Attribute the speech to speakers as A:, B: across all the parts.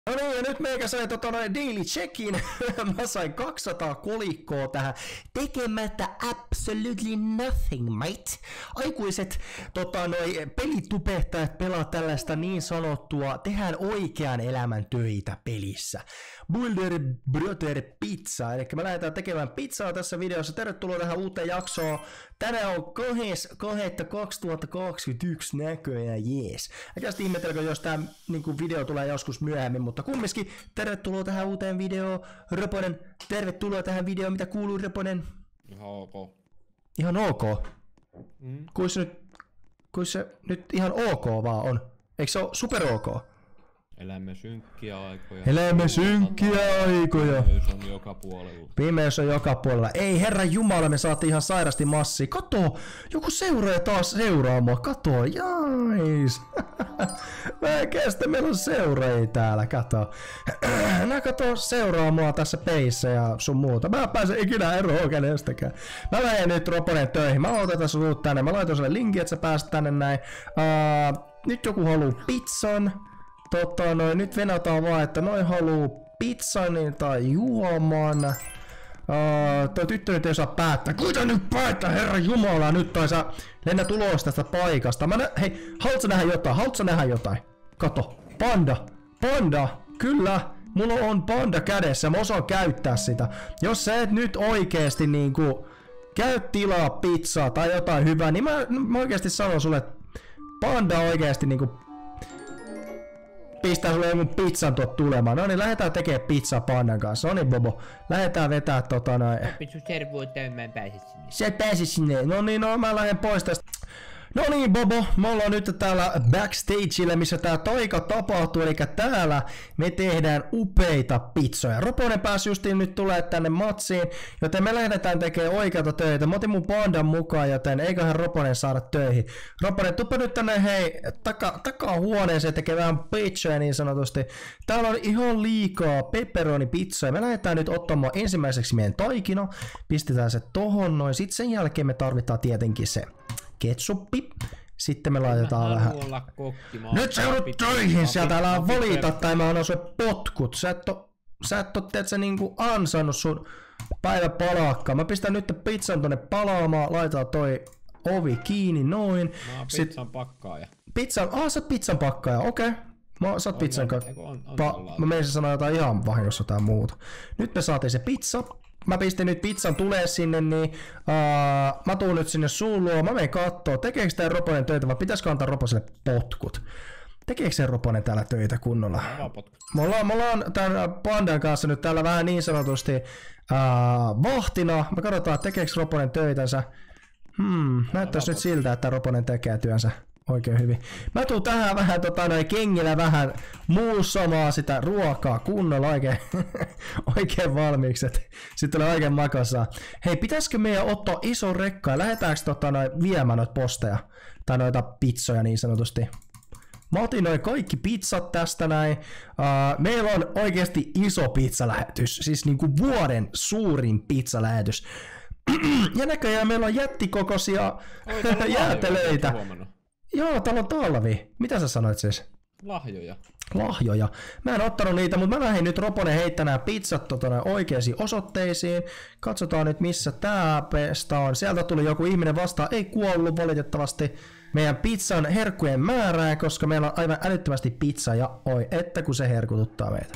A: No niin, ja nyt meikä sai daily checkin. Mä sain 200 kolikkoa tähän tekemättä absolutely nothing, mate. Aikuiset pelitubehtajat pelaa tällaista niin sanottua, tehdään oikean elämän töitä pelissä. Boulder Brother Pizza, eli me lähdetään tekemään pizzaa tässä videossa. Tervetuloa tähän uuteen jaksoon. Tänään on 2.2.2021 näköjään, jees. Äkästi ihmetelkö, jos tää video tulee joskus myöhemmin, mutta kumminkin tervetuloa tähän uuteen videoon. Röponen, tervetuloa tähän videoon. Mitä kuuluu, Röponen?
B: Ihan ok.
A: Ihan ok? Kuin se nyt ihan ok vaan on? Eikö se ole super ok?
B: Elämme synkkiä aikoja.
A: Elämme synkkiä aikoja.
B: Pimeys on joka puolella.
A: Pimeys on joka puolella. Ei herran jumala, me saatiin ihan sairasti massia. Kato, joku seuraaja taas seuraa mua. Kato, jais. Mä en kestä, meillä on seuraajia täällä, kato. Nää kato seuraa mua tässä peissä ja sun muuta. Mä en pääse ikinä eroon kenestäkään. Mä lähden nyt Roponen töihin. Mä otetaan sut tänne. Mä laitan sulle linkin, että sä pääset tänne näin. Nyt joku haluu pizzan. Nyt venataan vaan, että noin haluu pizzan tai juoman. Toi tyttö nyt ei saa päättää. Kuita nyt päättää, herra jumala, nyt tai sä lennät ulos tästä paikasta. Hei, haluatko nähdä jotain? Kato, panda, kyllä. Mulla on panda kädessä, mä osaan käyttää sitä. Jos sä et nyt oikeesti niinku käy tilaa pizzaa tai jotain hyvää, niin mä oikeesti sanon sulle, että panda oikeesti niinku pistää sulle jonkun pizzan tuot tulemaan. No niin, lähdetään tekemään pizzaa pandan kanssa. No niin, Bobo. Lähdetään vetää
B: Pitsu servuuteen, mä en pääse sinne.
A: Sä et pääse sinne. No niin, mä lähden pois tästä. No niin, Bobo, me ollaan nyt täällä backstageillä, missä tää taika tapahtuu, eli täällä me tehdään upeita pizzoja. Roponen pääsi justiin nyt tulee tänne matsiin, joten me lähdetään tekemään oikeata töitä. Mä otin mun pandan mukaan, joten eiköhän Roponen saada töihin. Roponen, tuppa nyt tänne hei, takaa huoneeseen tekee vähän pizzoja niin sanotusti. Täällä on ihan liikaa pepperoni pizzoja. Me lähdetään nyt ottamaan ensimmäiseksi meidän taikina, pistetään se tohon noin, sit sen jälkeen me tarvitaan tietenkin se ketsuppi. Sitten me laitetaan vähän. Nyt sä joudut töihin sieltä, älä valita tai mä annan sulle potkut. Sä et oo tiedätkö niinku ansainnut sun päiväpalakkaa. Mä pistän nyt pizzan tonne palaamaan, laitetaan toi ovi kiinni noin.
B: Mä pizzan pakkaaja.
A: Sä oot pizzan pakkaaja, okei. Sä oot pizzan mä menisin sanoa jotain ihan vahingossa tai muuta. Nyt me saatiin se pizza. Mä pistin nyt pizzan tulee sinne, niin mä tuun nyt sinne sun luo, mä menen kattoo, tekeekö tää Roponen töitä vai pitäisikö antaa Roposelle potkut? Tekeekö se Roponen täällä töitä kunnolla? Me ollaan tämän pandan kanssa nyt täällä vähän niin sanotusti vahtina. Me katsotaan, tekeekö Roponen töitänsä. Näyttäis nyt siltä, että Roponen tekee työnsä oikein hyvin. Mä tuun tähän vähän kengillä vähän muussamaan sitä ruokaa kunnolla oikein valmiiksi. Sitten tulee oikein makosaa. Hei, pitäisikö meidän ottaa iso rekka ja lähdetäänkö viemään noita posteja? Tai noita pizzoja niin sanotusti. Mä otin noin kaikki pizzat tästä näin. Meillä on oikeasti iso pizzalähetys. Siis niinku vuoden suurin pizzalähetys. Ja näköjään meillä on jättikokoisia jäätelöitä. Joo, täällä on talvi. Mitä sä sanoit siis? Lahjoja. Mä en ottanut niitä, mutta mä lähdin nyt Roponen heittää nämä pizzat oikeisiin osoitteisiin. Katsotaan nyt missä tää pesta on. Sieltä tuli joku ihminen vastaan. Ei kuollut valitettavasti meidän pizzan herkkujen määrää, koska meillä on aivan älyttömästi pizzaa ja oi, että kun se herkututtaa meitä.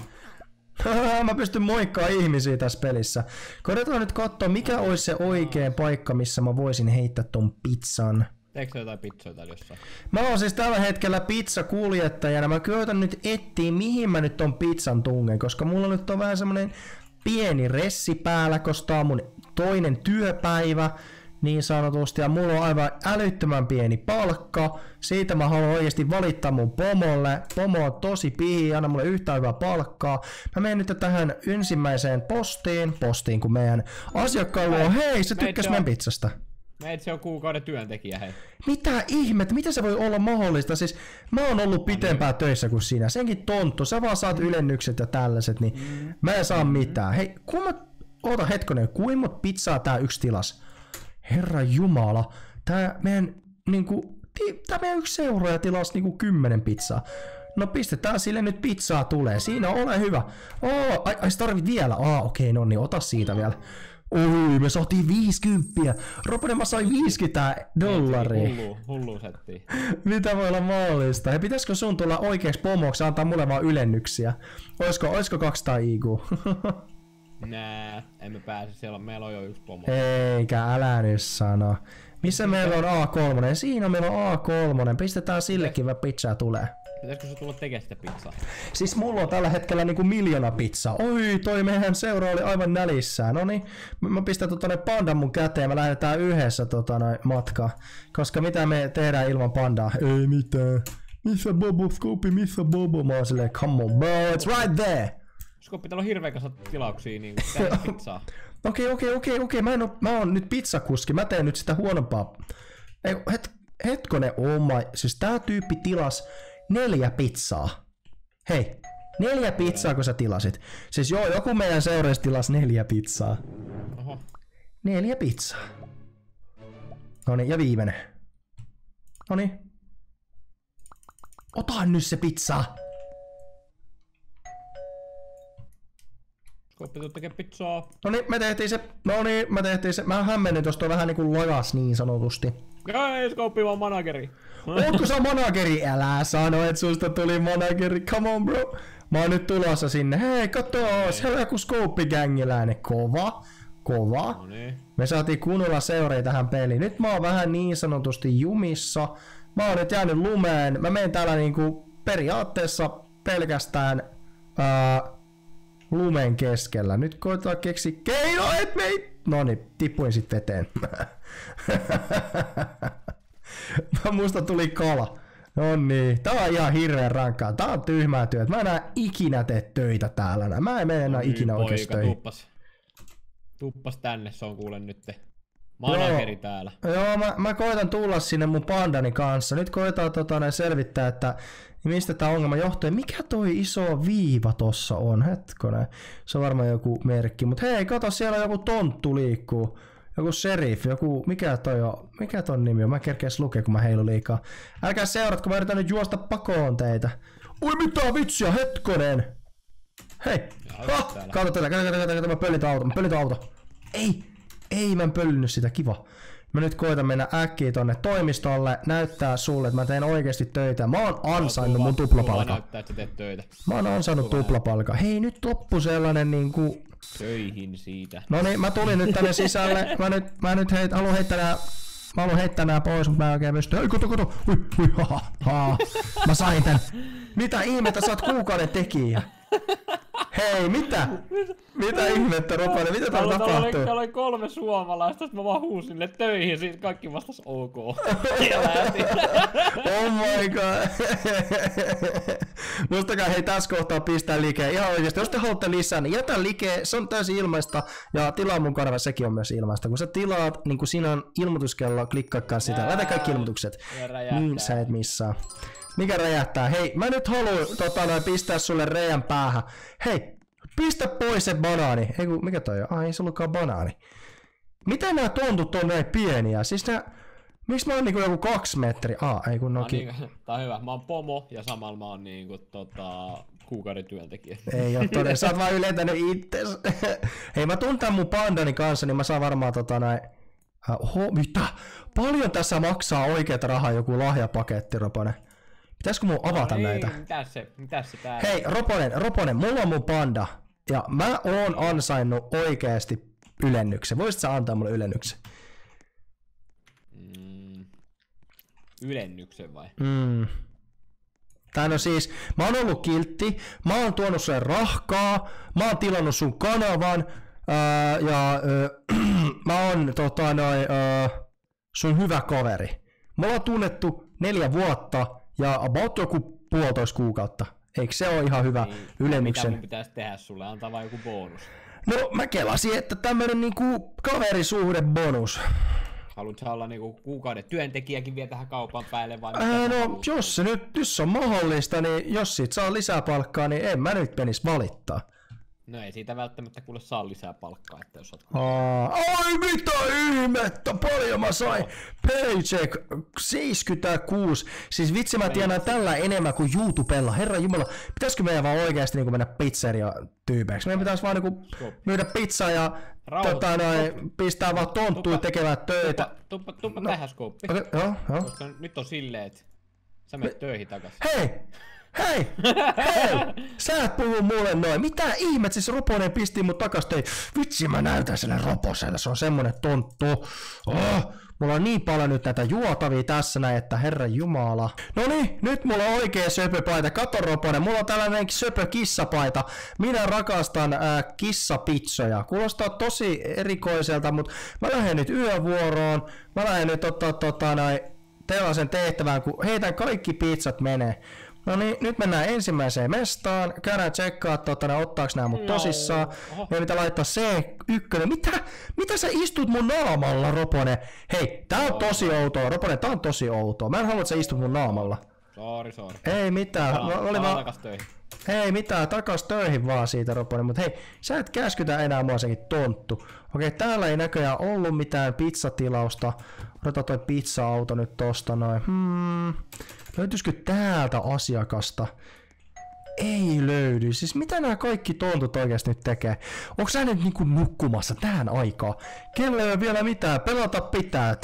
A: Mä pystyn moikkaa ihmisiä tässä pelissä. Koitetaan nyt katsoa, mikä olisi se oikea paikka, missä mä voisin heittää ton pizzan.
B: Teekö jotain pizzoja täällä jossain?
A: Mä oon siis tällä hetkellä pizzakuljettajana. Mä koitan nyt etsiä, mihin mä nyt ton pizzan tungen, koska mulla nyt on vähän semmonen pieni ressi päällä, koska tää on mun toinen työpäivä niin sanotusti, ja mulla on aivan älyttömän pieni palkka. Siitä mä haluan oikeesti valittaa mun pomolle. Pomo on tosi pihi, anna mulle yhtään hyvää palkkaa. Mä menen nyt tähän ensimmäiseen postiin, kun meidän asiakkaalla on, hei, se tykkäs meidän pizzasta.
B: Se on kuukauden työntekijä, hei.
A: Mitä ihmettä? Mitä se voi olla mahdollista? Siis mä oon ollut pitempään töissä kuin sinä. Senkin tonttu. Sä vaan saat ylennykset ja tällaiset, niin mä en saa mitään. Hei, oota hetkonen, kuinka monta pizzaa tää yksi tilas? Herra jumala. Tää meidän yksi seuraaja tilasi 10 pizzaa. No pistetään sille nyt pizzaa tulee. Siinä ole hyvä. Ai sä tarvit vielä. Okei, no niin, ota siitä vielä. Oi, me saatiin 50. Roponen, mä sain $50.
B: Hullu setti.
A: Mitä voi olla mahdollista? Ja pitäisikö sun tulla oikeeksi pomoksi antaa mulle vaan ylennyksiä? Oisko 200 IQ?
B: Nää, emme pääse. Meillä on jo yksi pomo.
A: Eikä, älä nyt sano. Missä meillä on A3? Siinä meillä on A3. Pistetään sillekin vähän pizzaa tulee.
B: Pitäisikö se tulla tekemään sitä pizzaa?
A: Siis mulla on tällä hetkellä niinku 1 000 000 pizzaa. Oi, toi meidän seura oli aivan nälissään. Noniin, mä pistän pandan mun käteen, me lähdetään yhdessä matkaan. Koska mitä me tehdään ilman pandaa? Ei mitään. Missä Bobo, Scoopy, missä Bobo? Mä oon silleen, come on bro, it's right there!
B: Scoopy, täällä on hirveä kanssa tilauksia niinku tehdä pizzaa.
A: Okei, mä oon nyt pizzakuski, mä teen nyt sitä huonompaa. Ei, hetkonen, siis tää tyyppi tilas 4 pizzaa. Hei, 4 pizzaa kun sä tilasit. Siis joo, joku meidän seuraajista tilasi 4 pizzaa.
B: Oho.
A: 4 pizzaa. Noniin, ja viimeinen. Noniin. Ota nyt se pizza!
B: Skoppi, tuu tekee pizzaa.
A: Noniin, me tehtiin se. Mä hämmennyt, jos toi vähän niinku lojas niin sanotusti.
B: Ei, Skoppi vaan manageri.
A: Ootko sä manageri? Älä sano, et susta tuli manageri. Come on bro. Mä oon nyt tulossa sinne. Hei, katos. Hei, joku Scope-gängiläinen. Kova.
B: No niin.
A: Me saatiin kunnolla seuria tähän peliin. Nyt mä oon vähän niin sanotusti jumissa. Mä oon nyt jäänyt lumeen. Mä menen täällä niinku periaatteessa pelkästään lumen keskellä. Nyt koetaan keksiä keino, et mei... Noniin, tippuin sit veteen. Musta tuli kala. No niin, tää on ihan hirveän rankkaa. Tää on tyhmää työtä. Mä enää ikinä tee töitä täällä. Mä en mene enää ikinä oikeesti töihin.
B: Tuppas tänne, se on kuule nytte. Manageri täällä.
A: Joo, mä koitan tulla sinne mun pandani kanssa. Nyt koitaan selvittää, että mistä tää ongelma johtuu. Mikä toi iso viiva tossa on? Hetkonen. Se on varmaan joku merkki. Mut hei, kato, siellä joku tonttu liikkuu. Joku sheriff, mikä toi on? Mikä ton nimi on? Mä kerkees lukea, kun mä heilu liikaa. Älkää seuratko, mä yritän nyt juosta pakoon teitä. Oi mitä vitsiä, hetkonen! Hei! Kato tätä, mä pöllin auto. Ei mä en pöllinyt sitä, kiva. Mä nyt koitan mennä äkkiä tonne toimistolle, näyttää sulle, että mä teen oikeesti töitä. Mä oon ansainnut mun tuplapalkan. Mä oon ansainnut tuplapalkan. Hei, nyt loppu sellainen niinku...
B: Töihin siitä.
A: Noniin, mä tulin nyt tänne sisälle. Mä nyt haluan heittää nää pois, mutta mä en oikein pysty. Ei, kato. Ui, Mä sain tän. Mitä ihmettä, sä oot kuukauden tekijä. Hei, mitä? Mitä ihmettä, Ropanen? Mitä täällä tapahtuu?
B: Täällä oli 3 suomalaista, mä vaan huusin niille töihin, siitä kaikki vastas ok. Ja lähti.
A: Oh my god. Muistakaa hei tässä kohtaa pistää liikkeelle. Ihan oikeesti, jos te haluatte lisää, niin jätä liikkeelle. Se on täysin ilmaista. Ja tilaa mun kanava, sekin on myös ilmaista. Kun sä tilaat, niin kun siinä on ilmoituskello, klikkaakaan sitä. Laita kaikki ilmoitukset. Niin sä et missaa. Mikä räjähtää? Hei, mä nyt haluan pistää sulle reiän päähän. Hei, pistä pois se banaani. Eiku, mikä toi on? Ei se ollutkaan banaani. Mitä nää tontut on näin pieniä? Siis nää... Miksi mä oon niinku joku 2 metriä? Ei kun noki.
B: Tää on hyvä. Mä oon pomo ja samalla mä oon niinku kuukauden työntekijä.
A: Ei oo todella. Sä oot vaan ylentänyt itses. Hei, mä tunnen mun pandani kanssa, niin mä saan varmaan mitä? Paljon tässä maksaa oikeeta rahaa joku lahjapaketti, Roponen? Pitäisikö mun avata näitä?
B: Mitäs se täällä?
A: Hei, Roponen, mulla on mun panda. Ja mä oon ansainnut oikeesti ylennyksen. Voisit sä antaa mulle ylennyksen?
B: Ylennyksen vai?
A: Tää no siis, mä oon ollut kiltti, mä oon tuonut sulle rahkaa, mä oon tilannut sun kanavan, mä oon sun hyvä kaveri. Me ollaan tunnettu 4 vuotta ja about joku 1,5 kuukautta. Eikö se ole ihan hyvä ylennyksen?
B: Mitä mun pitäisi tehdä sulle? Antaa vaan joku bonus.
A: No mä kelasin, että tämmönen niinku kaverisuhde bonus.
B: Haluatko olla niinku kuukauden työntekijäkin vielä tähän kaupan päälle vai
A: no jos se nyt on mahdollista, niin jos siitä saa lisää palkkaa, niin en mä nyt menis valittaa.
B: No ei siitä välttämättä kuule saa lisää palkkaa, että jos oot...
A: Ai mitä ihmettä, paljon mä sain. Paycheck 76. Siis vitsi mä tienaan tällä enemmän kuin YouTubella. Herra jumala, pitäisikö meidän vaan oikeesti niinku mennä pizzeria-tyypeiksi? Meidän pitäis vaan niinku myydä pizzaa ja pistää vaan tonttuja tekemään töitä.
B: Tuppa tähän skooppi.
A: Joo.
B: Koska nyt on silleen, että sä menet töihin takas.
A: Hei! Sä et puhu mulle noin. Mitä ihmet, siis Roponen pisti mut takas töihin. Vitsi mä näytän sille Roposelle, se on semmonen tonttu. Mulla on niin paljon nyt näitä juotavia tässä näin, että herra jumala. Noniin, nyt mulla on oikea söpöpaita. Kato Roponen, mulla on tällainen söpö kissapaita. Minä rakastan kissapitsoja. Kuulostaa tosi erikoiselta, mutta mä lähden nyt yövuoroon. Mä lähden nyt tällaisen tehtävään, kun heitän kaikki pizzat menee. No niin, nyt mennään ensimmäiseen mestaan. Käydään tsekkaa, ottaaks nää mut tosissaan. Meidän pitää laittaa C1. Mitä sä istut mun naamalla, Roponen? Hei, tää on tosi outoa. Roponen, tää on tosi outoa. Mä en halua, että sä istut mun naamalla.
B: Sorry.
A: Ei mitään. Ei mitään, takas töihin vaan siitä, Roponen. Mut hei, sä et käskytä enää mua senkin tonttu. Okei, täällä ei näköjään ollut mitään pizzatilausta. Otetaan toi pizza-auto nyt tosta noin. Löytyisikö täältä asiakasta? Ei löydy. Siis mitä nämä kaikki tontut oikeasti nyt tekee? Onko sä nyt niinku nukkumassa tähän aikaan? Kello ei ole vielä mitään. Pelata pitää.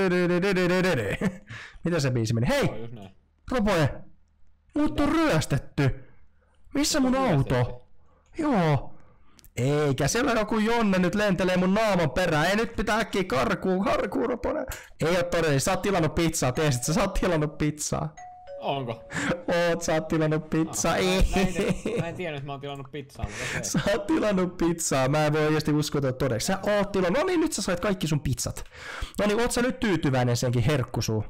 A: Mitä se biisi meni? Hei! Roponen! Mut on ryöstetty. Missä mun auto? Joo. Eikä siellä joku Jonne nyt lentelee mun naaman perään. Ei nyt pitää äkkiä karkuun Roponen. Ei oo todellista. Sä oot tilannut pizzaa. Tiesit sä oot tilannut pizzaa.
B: Onko?
A: Sä oot tilannut pizzaa.
B: Mä en tiedä, että mä oon tilannut pizzaa, mutta okei.
A: Sä oot tilannut pizzaa. Mä en voi oikeesti uskoa todeksi. Sä oot tilannut. No niin, nyt sä sait kaikki sun pizzat. No niin, oot sä nyt tyytyväinen senkin herkkusuun?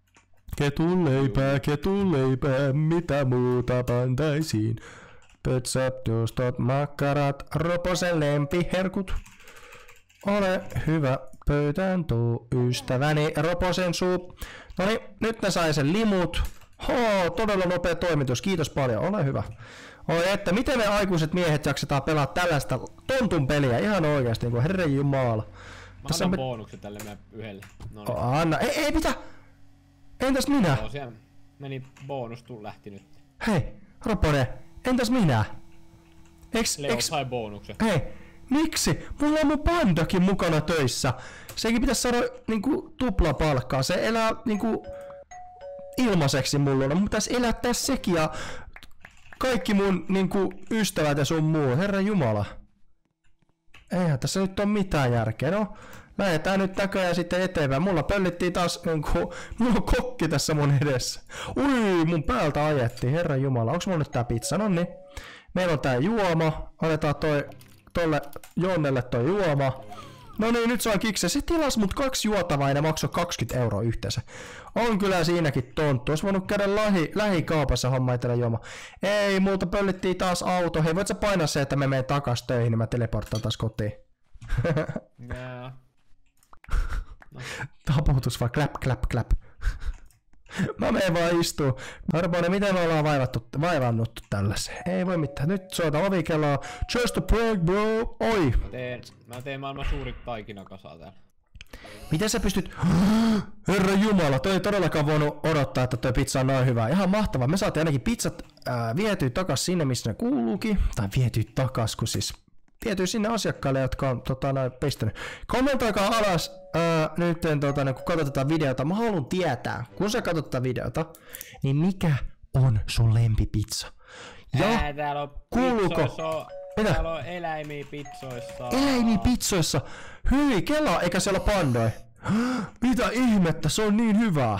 A: Ketuleipää, mitä muuta pantaisiin? Pötsät, juustot, makkarat, Roposen lempiherkut. Ole hyvä, pöytään tuu, ystäväni Roposen suu. Noniin, nyt ne sai sen limut. Todella nopea toimitus, kiitos paljon, ole hyvä. Oi että, miten me aikuiset miehet jaksetaan pelaa tällaista tontun peliä, ihan oikeasti, niin kuin herran jumala.
B: Mä annan bonuksen tälle meidän yhdelle.
A: Anna, ei mitä? Entäs minä?
B: Joo, siellä meni bonus, lähti nyt.
A: Hei, Roponen. Entäs minä?
B: Leo sai bonuksen.
A: Hei, miksi? Mulla on mun pandakin mukana töissä. Sekin pitäisi saada niinku tuplapalkkaa. Se elää niinku ilmaiseksi mulla. Mun pitäisi elättää sekin ja kaikki mun niinku ystävät ja sun muu. Herra jumala. Eihän tässä nyt ole mitään järkeä. No, lähdetään nyt näköjään sitten eteenpäin. Mulla pöllittiin taas niinku, mulla on kokki tässä mun edessä. Ui, mun päältä ajettiin, herra jumala. Onks mulla nyt tää pizza? Noniin. Meillä on tää juoma. Otetaan tolle Jonnelle toi juoma. No niin, nyt saa kikse. Se tilasi mut 2 juotavaa ja ne maksoi 20 € yhteensä. On kyllä siinäkin tonttu. Ois voinut käydä lähikaupassa homma itsellä juoma. Ei, multa pöllittiin taas auto. Hei, voit sä painaa se, että me menen takas töihin, niin mä teleporttaan taas kotiin.
B: Jaa. No.
A: Taputus vaan, clap. Mä menen vaan istuu. Roponen, miten me ollaan vaivannut tällaiseen? Ei voi mitään. Nyt soita ovikelloa. Just a prank, bro. Oi.
B: Mä teen maailman suurit taikinakasaa täällä.
A: Miten sä pystyt... Herra jumala, toi ei todellakaan voinut odottaa, että toi pizza on noin hyvä. Ihan mahtavaa. Me saatiin ainakin pizzat vietyä takas sinne, missä ne kuuluukin. Tai vietyä takas, kun siis... Vietyy sinne asiakkaille, jotka on pistänyt. Kommentoikaa alas nyt, kun katsotaan videota. Mä haluan tietää, kun sä katsot tätä videota, niin mikä on sun lempipizza? Ja
B: täällä on
A: kuuluuko?
B: Täällä on eläimiä pizzoissa.
A: Eläimiä pizzoissa? Hyi, kelaa, eikä siellä ole pandoi. Mitä ihmettä, se on niin hyvää.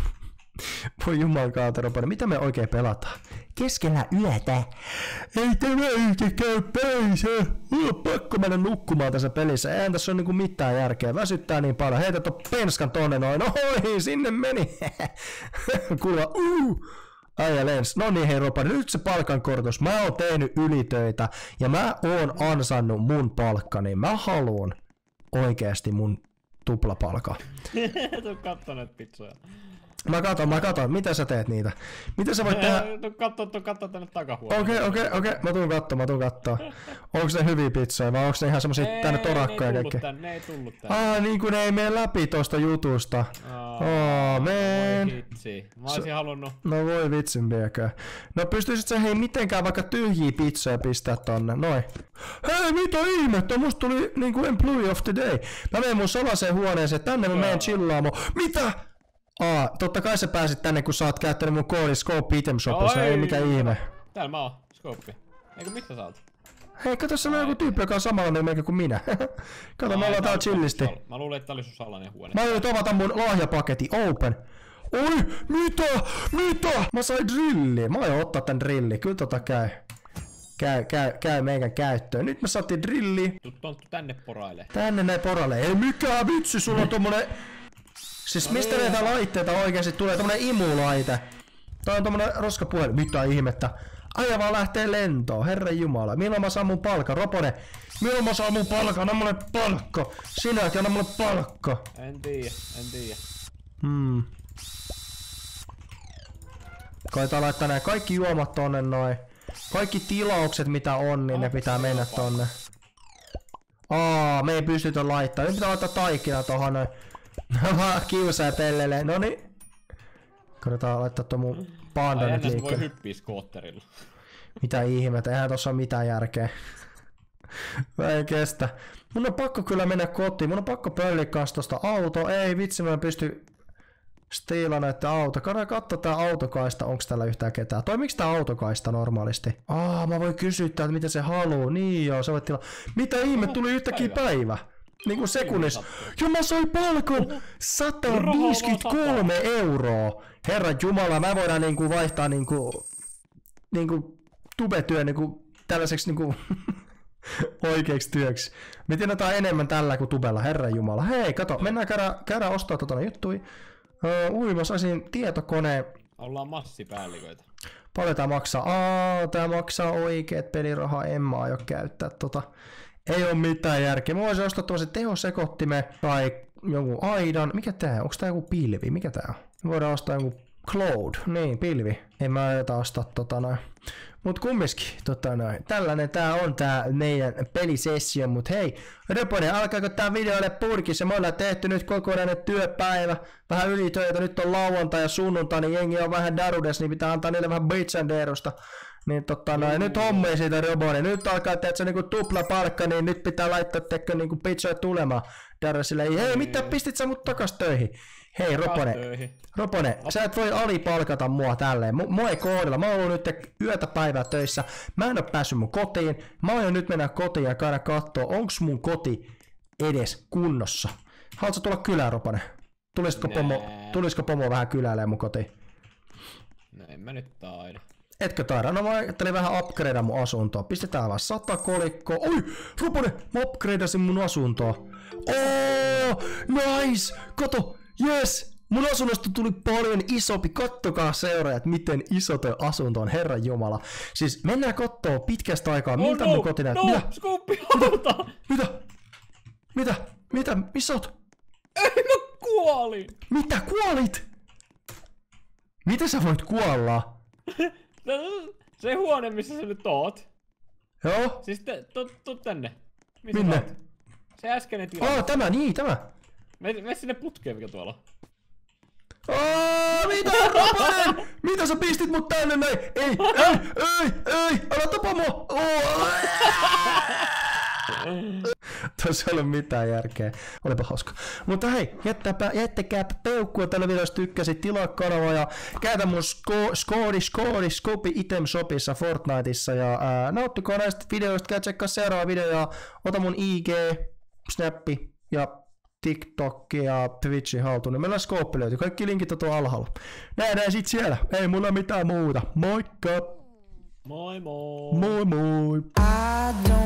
A: Voi jumalkautta, Roponen, mitä me oikein pelataan? Keskellä yötä. Ei tämä eikä käy päinsä. On pakko mennä nukkumaan tässä pelissä. Eihän tässä ole niinku mitään järkeä. Väsyttää niin paljon. Heitä tuon penskan tonne noin. Oi, sinne meni. Kuulua, äijä lens. No niin, hei Roponen, nyt se palkankorotus. Mä oon tehnyt ylitöitä ja mä oon ansannut mun palkkani. Mä haluun oikeesti mun tuplapalkan.
B: Tuu katso näitä pizzoja.
A: Mä katon. Mitä sä teet niitä? Mitä sä voit tehdä?
B: Katso tänne takahuoneeseen.
A: Okei. Mä tuun kattoo. Onks ne hyviä pizzoja vai onks ne ihan semmosia tänne torakkoja ja kaikki?
B: Ne ei tullut tänne.
A: Niin kun ne ei mene läpi tosta jutusta. Man.
B: Hitsi. Mä olisin halunnut.
A: No voi vitsin viekö. No pystyisit sä hei mitenkään vaikka tyhjiä pizzoja pistää tonne, noin. Hei mitä ihmettä, musta tuli niinku employee of the day. Mä menen mun salaseen huoneeseen, tänne mä menen chillaamaan. Mitä? Totta kai sä pääsit tänne kun sä oot käyttänyt mun koodi Scope Item Shopissa, ei mikä ihme.
B: Täällä mä oon, Scope. Eikö missä sä oot?
A: Hei kato se on joku tyyppi joka on samalla nimellä kuin minä. Kato me ollaan täällä chillisti.
B: Mä luulen että tää oli sun salainen huone.
A: Mä aion nyt avata mun lahjapaketti, open. Oi, mitä? Mä sain drilli. Mä aion ottaa tän drilli, kyllä tota käy meidän käyttöön. Nyt me saatiin drilli.
B: Tuttu tänne poraille.
A: Tänne näin poraille. Ei mikään vitsi, sulla on tommonen... Siis mistä näitä laitteita oikeesti tulee? Tommonen imulaite. Tää on tommonen roskapuhelin. Mitä ihmettä? Aija vaan lähtee lentoon, herran jumala. Milloin mä saan mun palkan? Ropone, milloin mä saan mun palkan? Anna mulle palkka. Sinäkin anna mulle palkka.
B: En tiedä.
A: Koitaan laittaa nää kaikki juomat tonne noin. Kaikki tilaukset mitä on, niin ne pitää mennä tonne. Me ei pystytä laittaa. Nyt pitää laittaa taikina tohon noin. Kiusaa ja pellelee. Noniin. Koitetaan laittaa tuon mun panda nyt liikkeelle.
B: Voi hyppii skootterilla.
A: Mitä ihmettä, eihän tossa oo mitään järkeä. Mä en kestä. Mun on pakko kyllä mennä kotiin. Mun on pakko pölliä kans tosta auto. Ei vitsi, mä en pysty stiilaa näitä auto. Katso tää autokaista, onks täällä yhtään ketään. Toimiks tää autokaista normaalisti? Mä voin kysyä täältä mitä se haluu. Niin joo, se voit tilaa. Mitä ihme, tuli yhtäkkiä päivä. Niinku sekunnissa. Ja mä sain palkan 153 €. Herran jumala, mä voidaan niinku vaihtaa niinku tubetyön niinku tällaiseksi niinku oikeeksi työksi. Me tienataan enemmän tällä kuin tubella, herran jumala. Hei, kato, mennään käydään ostaa juttui. Mä saisin tietokoneen.
B: Ollaan massipäälliköitä.
A: Paljon tää maksaa? Tää maksaa oikeet pelirahaa, en mä aio käyttää tota. Ei oo mitään järkeä. Mä voisin ostaa tommosen tehosekottimen tai jonkun aidan. Mikä tää on? Onks tää joku pilvi? Mikä tää on? Me voidaan ostaa joku cloud. Niin, pilvi. En mä ajeta ostaa noin. Mut kumminkin, tällainen tää on tää meidän pelisessio. Mut hei, Röponen, alkaako tää video ole purkissa? Me ollaan tehty nyt kokonainen työpäivä. Vähän ylitöitä, nyt on lauantai ja sunnuntai, niin jengi on vähän darudes, niin pitää antaa niille vähän bitsandeerusta. Niin nyt hommia siitä Röponen. Nyt alkaa tehdä niinku tupla palkka, niin nyt pitää laittaa tekkö niinku bitsoja tulemaan. Darrasille, hei, mitä pistit sä mut takas töihin? Hei Roponen, sä et voi alipalkata mua tälleen. Mua ei kohdella. Mä oon ollut nyt yötä päivää töissä. Mä en oo päässyt mun kotiin. Mä aion nyt mennä kotiin ja käydä kattoo, onks mun koti edes kunnossa. Haluatko tulla kylään, Roponen? Tulisiko pomo vähän kyläilemään mun kotiin?
B: No en mä nyt taida.
A: Etkö taida? No mä ajattelin vähän upgradea mun asuntoa. Pistetään vaan 100 kolikkoa. Oi! Roponen! Mä upgradeasin mun asuntoa. Nice! Kato! Yes! Mun asunnosta tuli paljon isompi. Kattokaa seuraajat, miten iso toi asunto on, herran jumala. Siis mennään kattoo pitkästä aikaa, miltä mun koti näyttää.
B: Mitä? Scooppi auta!
A: Mitä? Missä oot?
B: Ei mä kuolin!
A: Mitä? Kuolit? Miten sä voit kuolla?
B: Se huone, missä sä nyt oot.
A: Joo?
B: Siis tuu tänne. Missä
A: minne?
B: Se äskeinen tilanne.
A: Tämä.
B: Mene sinne putkeen, mikä tuolla.
A: Mitä Roponen? Mitä sä pistit mut tänne näin? Ei, älä tapa mua! Tuossa ei ole mitään järkeä. Olipa hauska. Mutta hei, jättäkääpä peukkua tällä videolla, jos tykkäsit. Tilaa kanava ja käytä mun Scope Item Shopissa Fortniteissa. Ja nauttikaa näistä videoista. Käy tsekkaa seuraava video ja ota mun IG, Snappi ja TikTok ja Twitchin haltuun, niin meillä Scope löytyy. Kaikki linkit on tuolla alhaalla. Nähdään sit siellä. Ei mulla mitään muuta. Moikka!
B: Moi moi!
A: Moi moi!